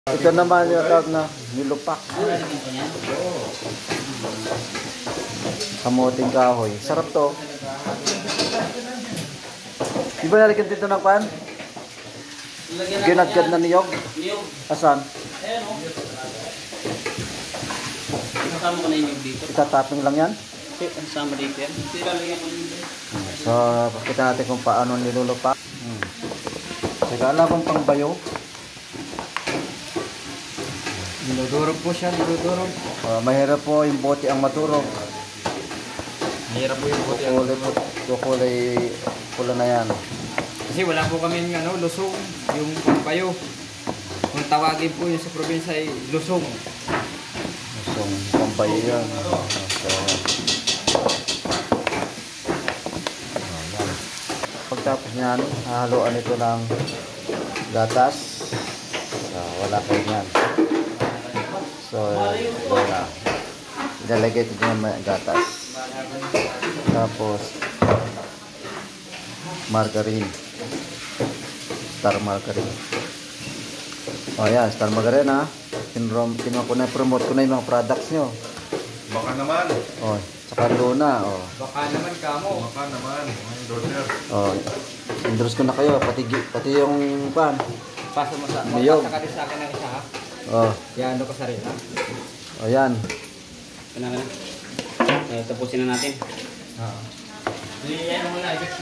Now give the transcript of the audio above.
Ito naman yung tawag na nilupak. Kamuting kahoy. Sarap to. Di ba nalikin dito ng pan? Ginadgad na niyog? Asan? Kasama ko na yung dito. Itatapping lang yan? Kasama dito yan. So, pakita natin kung paano nilulupak. Teka, alam kong pangbayo. Dinudurog po siya, dinudurog. Mahirap po yung bote ang maturog. Mahirap po yung bote. Kulay pula na yan. Kasi wala po kami lusong, yung pambayo. Kung tawagin po yun sa probinsya ay lusong. Lusong, pambayo yan. Pagtapos niyan, hahaluan ito ng gatas. So, wala kayo niyan. So, wala. Ilalagay ito ng gatas. Tapos, margarine. Star margarine. O yan, star margarine ha. Kinuha ko na, promote ko na yung mga products nyo. Baka naman. O, saka Luna. O. Baka naman kamo. Baka naman. Ang daughter. O, endorse ko na kayo. Pati yung pan. Pasa mo sa Niyog. ka din sa akin ng isa ha. O, Yan, ano ko sa rin ha. o yan. Tapusin na natin. Yan mo na.